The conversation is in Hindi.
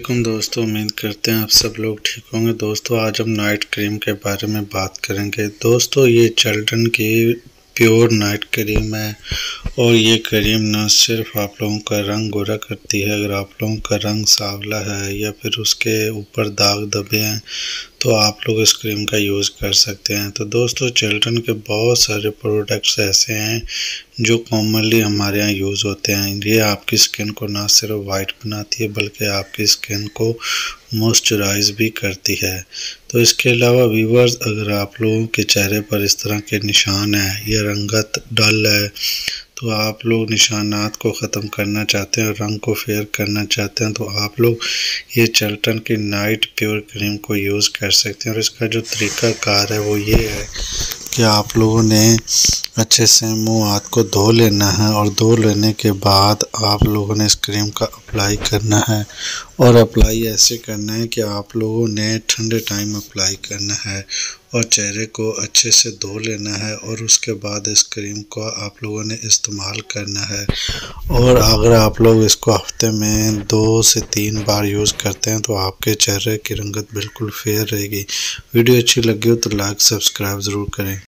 वालेकुम दोस्तों, उम्मीद करते हैं आप सब लोग ठीक होंगे। दोस्तों आज हम नाइट क्रीम के बारे में बात करेंगे। दोस्तों ये चिल्ड्रन की प्योर नाइट क्रीम है और ये क्रीम न सिर्फ आप लोगों का रंग गोरा करती है, अगर आप लोगों का रंग सांवला है या फिर उसके ऊपर दाग धब्बे हैं तो आप लोग इस क्रीम का यूज़ कर सकते हैं। तो दोस्तों चिल्ड्रन के बहुत सारे प्रोडक्ट्स ऐसे हैं जो कॉमनली हमारे यहाँ यूज़ होते हैं। ये आपकी स्किन को ना सिर्फ वाइट बनाती है बल्कि आपकी स्किन को मॉइस्चराइज भी करती है। तो इसके अलावा व्यूअर्स, अगर आप लोगों के चेहरे पर इस तरह के निशान हैं या रंगत डल है तो आप लोग निशानात को ख़त्म करना चाहते हैं और रंग को फेयर करना चाहते हैं तो आप लोग ये चिल्ड्रन की नाइट प्योर क्रीम को यूज़ कर सकते हैं। और इसका जो तरीक़ाकार है वो ये है कि आप लोगों ने अच्छे से मुंह हाथ को धो लेना है और धो लेने के बाद आप लोगों ने इस क्रीम का अप्लाई करना है और अप्लाई ऐसे करना है कि आप लोगों ने ठंडे टाइम अप्लाई करना है और चेहरे को अच्छे से धो लेना है और उसके बाद इस क्रीम को आप लोगों ने इस्तेमाल करना है। और अगर आप लोग इसको हफ्ते में 2 से 3 बार यूज़ करते हैं तो आपके चेहरे की रंगत बिल्कुल फेयर रहेगी। वीडियो अच्छी लगी हो तो लाइक सब्सक्राइब ज़रूर करें।